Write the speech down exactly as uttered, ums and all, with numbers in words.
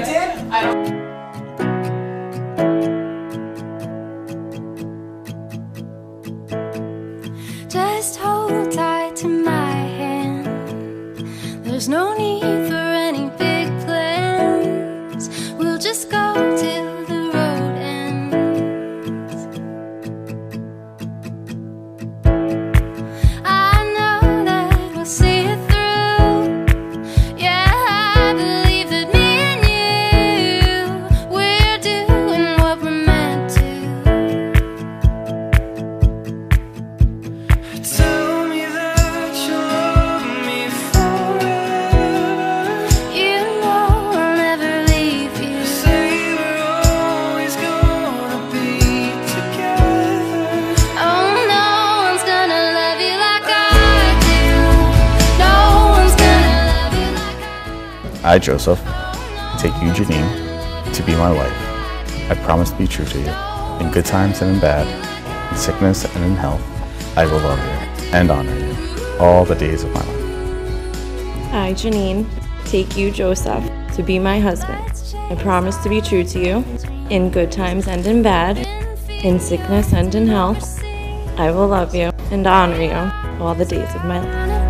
did? I don't... Just hold tight to my hand. There's no need for any big plans. We'll just go till the road ends. I know that we'll see it through. Yeah, I believe that me and you, we're doing what we're meant to. Tell me that you love me forever. You know I'll never leave you. Say we're always gonna be together. Oh, no one's gonna love you like I do. No one's gonna love you like I do. I, Joseph, take you, Janine, to be my wife. I promise to be true to you. In good times and in bad, in sickness and in health, I will love you and honor you all the days of my life. I, Janine, take you, Joseph, to be my husband. I promise to be true to you, in good times and in bad, in sickness and in health. I will love you and honor you all the days of my life.